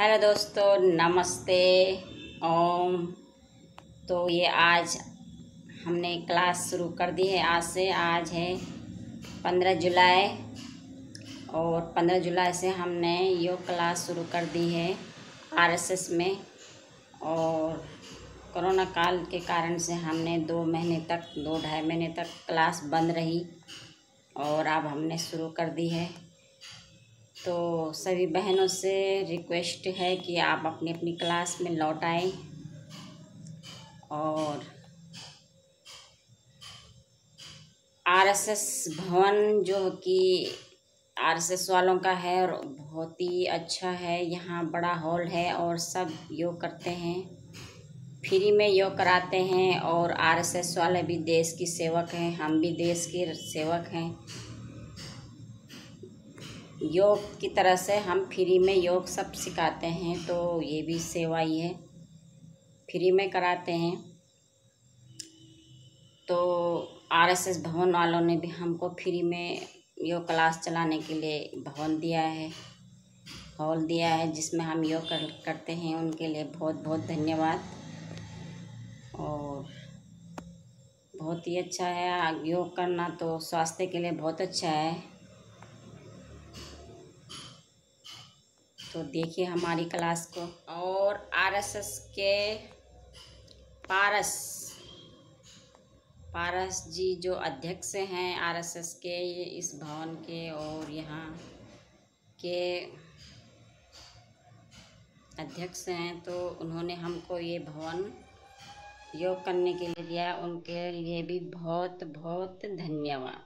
Hello दोस्तों, नमस्ते। ओम। तो ये आज हमने क्लास शुरू कर दी है। आज है 15 जुलाई और 15 जुलाई से हमने योग क्लास शुरू कर दी है आरएसएस में। और कोरोना काल के कारण से हमने 2-2.5 महीने तक क्लास बंद रही और अब हमने शुरू कर दी है। तो सभी बहनों से रिक्वेस्ट है कि आप अपनी अपनी क्लास में लौट आएँ। और आरएसएस भवन जो कि आरएसएस वालों का है और बहुत ही अच्छा है। यहाँ बड़ा हॉल है और सब योग करते हैं, फ्री में योग कराते हैं। और आरएसएस वाले भी देश की सेवक हैं, हम भी देश के सेवक हैं। योग की तरह से हम फ्री में योग सब सिखाते हैं, तो ये भी सेवा ही है, फ्री में कराते हैं। तो आरएसएस भवन वालों ने भी हमको फ्री में योग क्लास चलाने के लिए भवन दिया है, हॉल दिया है, जिसमें हम योग करते हैं। उनके लिए बहुत बहुत धन्यवाद। और बहुत ही अच्छा है योग करना, तो स्वास्थ्य के लिए बहुत अच्छा है। तो देखिए हमारी क्लास को। और आरएसएस के पारस जी जो अध्यक्ष हैं आरएसएस के इस भवन के और यहाँ के अध्यक्ष हैं, तो उन्होंने हमको ये भवन योग करने के लिए दिया। उनके लिए भी बहुत बहुत धन्यवाद।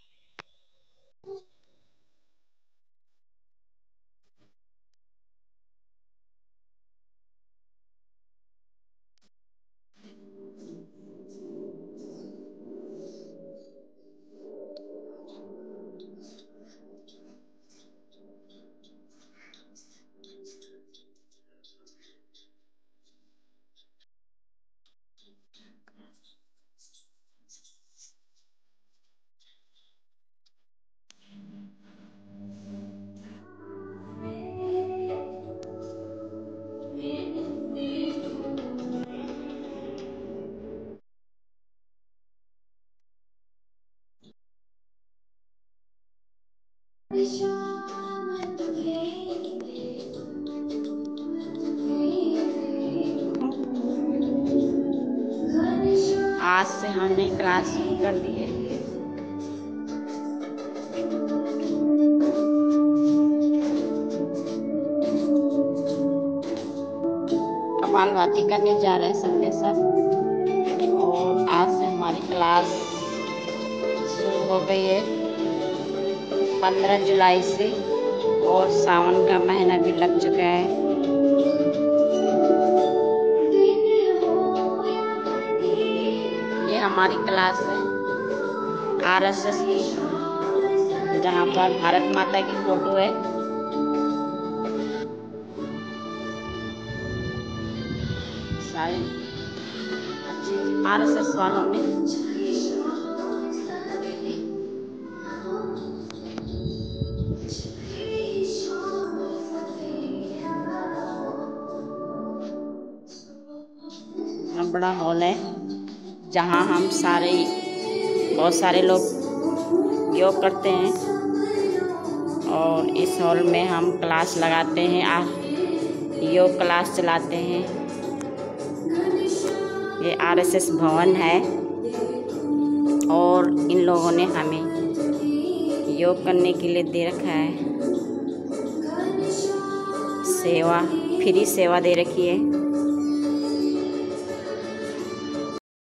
आज से हमने क्लास शुरू कर दी है। कपालभाति करने जा रहे हैं सब के सब। और आज से हमारी क्लास शुरू हो गई है 15 जुलाई से। और सावन का महीना भी लग चुका है। ये हमारी क्लास है आरएसएस की, जहाँ पर भारत माता की फोटो है। सारे आरएसएस वालों ने बड़ा हॉल है, जहाँ हम बहुत सारे लोग योग करते हैं। और इस हॉल में हम क्लास लगाते हैं, योग क्लास चलाते हैं। ये आरएसएस भवन है और इन लोगों ने हमें योग करने के लिए दे रखा है, सेवा, फ्री सेवा दे रखी है।